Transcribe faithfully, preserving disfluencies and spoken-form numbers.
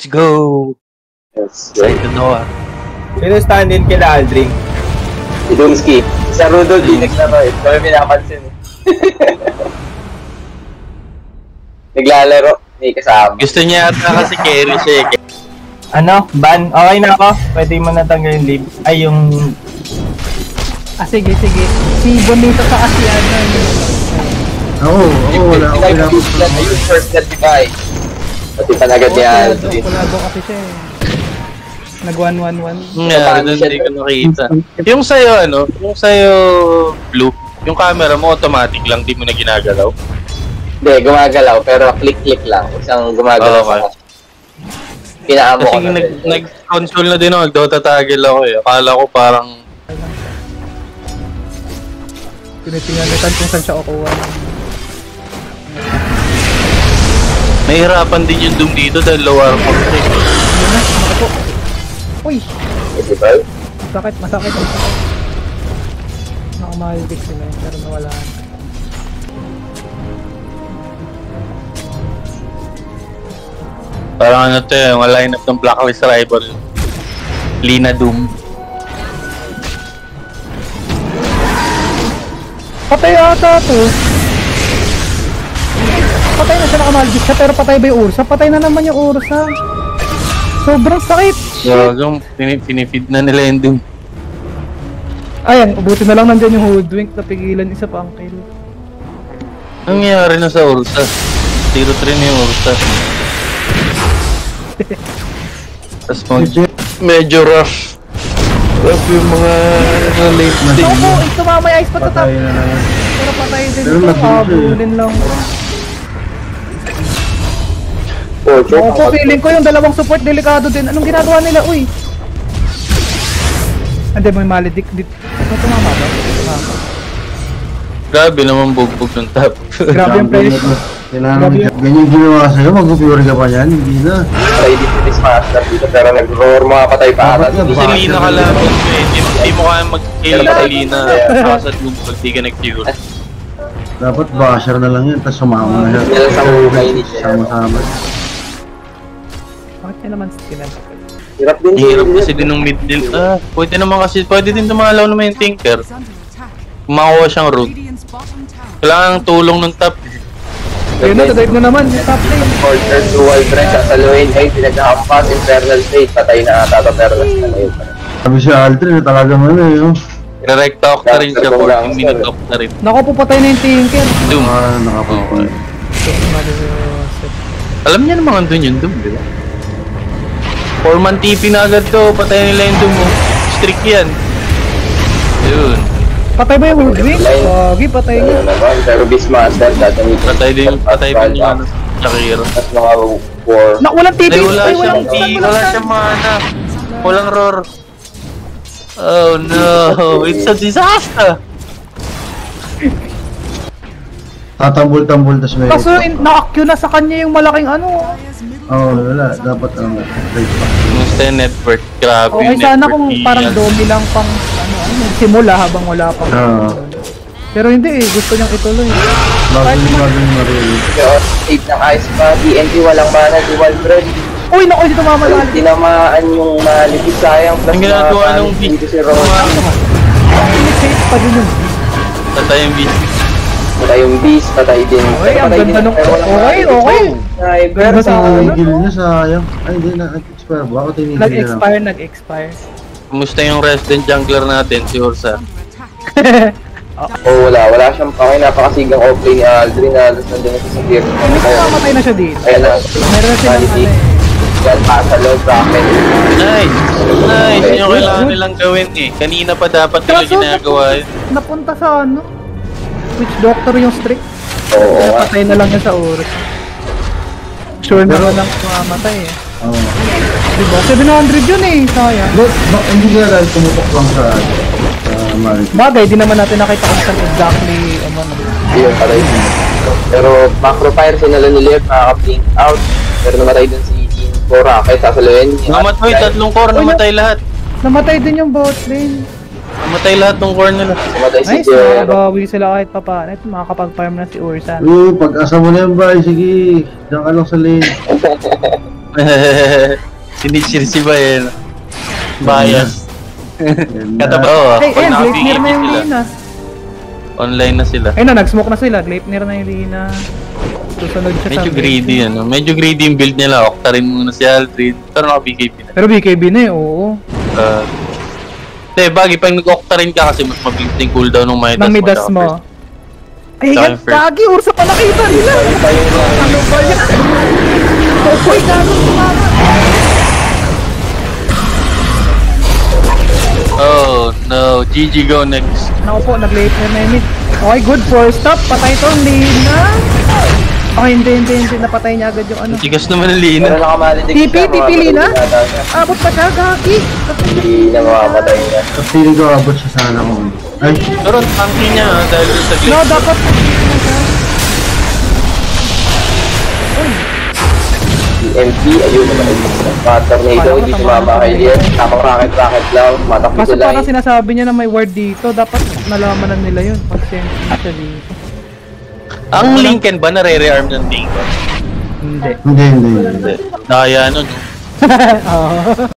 Let's go! Yes. Excited na ah. Sino stand-in kila Aldrin? Si Dumski. Sa Rudolph, di naglaro eh. Kami pinapansin eh. Naglalaro. May kasama. Gusto niya ata kasi carry siya eh. Ano? Ban? Okay na ako? Pwede mo natanggal yung leave. Ay, yung... Ah, sige, sige. Si Bonito sa kasi ano. Oo, oo, wala ako pinapagod. Ayun, first blood di ba eh. Pati panagad niya. Kulabo kasi siya eh. Nag one one one. Nga, doon hindi ko nakita. Yung sa'yo ano, yung sa'yo blue, yung camera mo automatic lang, di mo na ginagalaw. Hindi, gumagalaw, pero click-click lang. Isang gumagalaw Okay. sa pinaamo Kasi ko na nag, rin. nag-console na din ako, nag-Dota tagil ako eh. Akala ko parang... Tinitingnan natin kung saan siya kukuha. Mahirapan din yung Doom dito dahil low armor eh. Yun na, ako. Uy! Festival? Masakit, masakit, masakit. Nakamaldik sila yun, pero nawala. Parang ano to eh, yung line-up ng Blacklist Rival. Lina Doom. Patay ata to. Patay na siya, nakamaldik siya, pero patay ba yung Ursa? Patay na naman yung Ursa. Sobrang sakit! Gagang pinifeed na nila yung Doom. Ayan, ubuti na lang nandyan yung Hoodwink, napigilan isa pa ang kill. Ang nangyayari na sa Ursa? zero three na yung Ursa. Tapos mag... medyo rough. Rough yung mga uh, late Naku, stage. ito mamaya ice patatap. Patay na lang. Pero patay din Pero ito, nag-build siya eh. habulin lang. Oh, sure. Ako po, feeling ko yung dalawang support delikado din. Anong ginagawa nila? Uy! Hindi, may malidik dit. Ano tumama ba? Tumama. Grabe naman bugbog ng top. Grabe yung place. Kailangan mo ganyan ginawa sa'yo, mag-upure ka pa yan, hindi na. Patay din si Miss Master dito, pero nag-roar mga patay pa ata. Dapat Kasi Lina ka lang eh. Hindi, hindi mo kaya mag-kill sa Lina. Saka sa Doom pag di ka nag-cure. Dapat basher na lang yan, tapos sumama na siya. Dahil sa hukay ni Shell. Sama-sama. Bakit niya naman skinan? Hirap din. Hirap kasi din ng mid deal. Ah, pwede naman kasi, pwede din tumalaw naman yung Tinker. Kumakuha siyang root. Kailangan ng tulong ng top. Ayun na, tadive na naman. Top lane. Quarter, dual branch, sasaluhin. Ay, pinag-hampas, Infernal Fate. Patay na ata, Taperlas na ngayon. Sabi si Aldrin, talagang ano eh, oh. Re-recta octa rin siya, fourteen minute octa rin. Naku, pupatay na yung Tinker. Doom. Ah, nakapagpapay. Alam niya naman andun yung Doom, di ba? four man T P na agad to, patay nila yung Doom mo. Strict yan. Yun. Patay ba yung Woodwing? Pogi, patay Ayun niya. naman, pero Beastmaster, dadamit. Patay din, patay din yung ano, Shakira. At mga war. Na, walang T P! Ay, wala Ay, siyang walang T, walang wala walang siyang mana. Walang roar. Oh no, it's a disaster! Tatambol-tambol, tapos may... Kaso, in- na-acue na sa kanya yung malaking ano. Oo, oh, wala. Dapat ano, right pa. Kumusta yung network? Grabe Okay, yung sana network kung niya. parang domi lang pang, ano, ano, simula habang wala pang. Oo. Pero hindi eh, gusto niyang ituloy. Bago yung bago yung marili. Yung save ng ice pa, T N T walang mana, dual branch. Uy, naku, dito Pero mamalalim. tinamaan yung malipis, sayang. Plus Ang ginagawa mga nung dito beast. si Ron. Safe pa din yun. Patay yung beast. Patay yung beast, patay din. Okay, Pero ang patay ganda din- nung... pero walang Okay, mana. okay. Sniper, Ganda sa sa- Tinigil niya, sayang. Ay, hindi na, nag-expire ba? Ako tinigil na lang. Nag-expire, nag-expire. Kumusta yung resident jungler natin, si Ursa? Oh, wala, wala siyang pangay, napakasigang offlane ni Aldrin na alas nandun na sa tier. Hindi ko mamatay na siya dito. Ayan na, Meron na silang ano eh. yan pa sa low bracket. Nice! Nice! Yun yung kailangan nilang gawin eh. Kanina pa dapat nila Kaso, ginagawa yun. napunta sa ano? Witch Doctor yung strict. Oo Kaya nga. patay na lang yan sa oras. Sure na walang mamatay eh. Oo. Diba? seven hundred yun eh, sayang. But, but, hindi kaya dahil tumutok lang sa, sa marili. Bagay, di naman natin nakita kung saan exactly, ano, ano. Yun, patay. Pero macro fire, sinala ni Lev, nakaka-blink out. Pero namatay dun si Cora, kahit sasaluhin. Namatay, tatlong core, namatay lahat. Namatay din yung bot lane. Namatay lahat ng core nila. Namatay si Nice, Jero. nakabawi sila kahit pa paano. Ito, makakapag-farm na si Ursa. Uy, pag-asa mo na yan ba? Sige, diyan ka lang sa lane. Sinitsir si ba yun? Bias. Katabaw ah. Ay, ayun, Gleipnir na yung sila. Lina. Online na sila. Ayun na, nag-smoke na sila. Gleipnir na yung Lina. Susunod siya sa... Medyo greedy ano. Medyo greedy yung build nila. Octarine muna si Aldrin. Pero naka-B K B na. Pero B K B na eh, oo. Uh, Hindi, bagay pag nag-Octarine ka kasi mas mabilis yung cooldown ng Midas. Nang Midas mo. Ay, Tsaka yan, yung first. Gagi, Ursa pa nakita nila! Ano ba yan? Oh boy, gano'n sumama! Oh no, G G go next. Naku po, nag-Gleipnir na yung mid. Okay, good, first stop, patay itong Lina! Okay, hindi, hindi, hindi, napatay niya agad yung ano. Tigas naman ang Pero Lina. nakamalindig T P, siya, T P mamamatay Lina? na ata siya. Abot pa siya, Gagi! Hindi na mamamatay na. Feeling ko abot siya sana kung... Ay, Pero ang tanky niya ah, dahil sa No, glitch. dapat... Si M P, ayun naman yung mga tornado, hindi sumama kay Lian. Tapang rocket-rocket lang, matakbo Kaso sila. parang sinasabi niya na may word dito, dapat nalaman na nila yun. Pag siya dito. Ang Lincoln ba nare-rearm ng Lincoln? Hindi. hindi, hindi, hindi. Hindi. Daya nun. Oo.